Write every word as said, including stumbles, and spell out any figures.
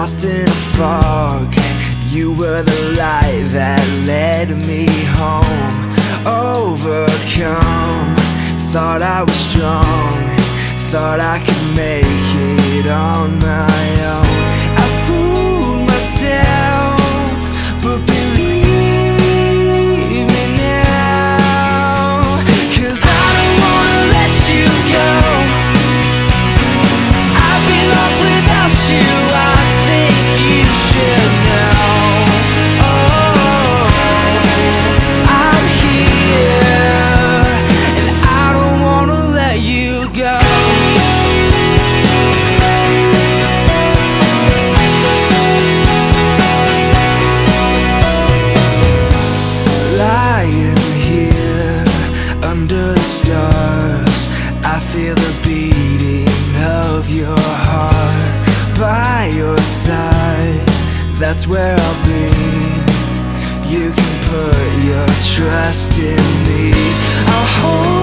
lost in a fog. You were the light that led me home. Overcome, thought I was strong, thought I could make it on my own. I fooled myself, but believe me now, 'cause I don't wanna let you go. I've been lost without you, I think you should know. Feel the beating of your heart by your side. That's where I'll be. You can put your trust in me. I'll hold